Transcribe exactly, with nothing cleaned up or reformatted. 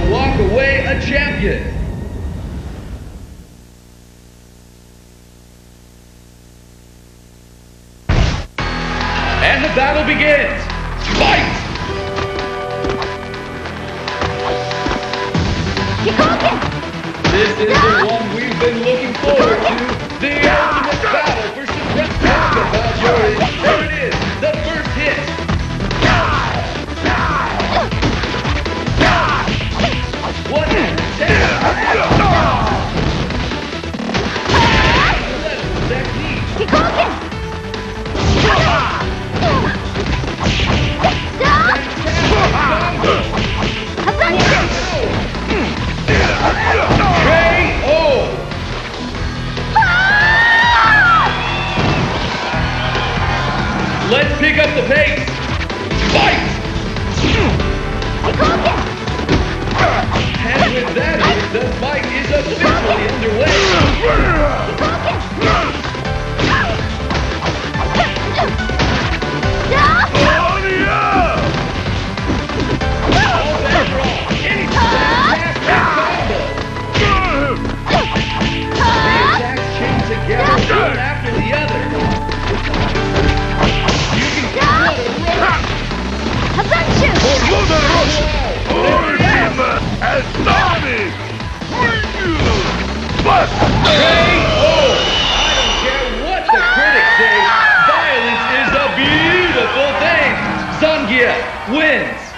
to walk away a champion. And the battle begins. Fight! This is the one we've been looking forward to. The ultimate battle for supreme. Talk about your itch. There it is. The first hit. What an attack! Level technique. Let's pick up the pace. Fight! And with that, the fight is officially underway. All that wrong. Any fantastic combo. The attacks chain together, one after the other. K O! I don't care what the critics say, violence is a beautiful thing! Zangia wins!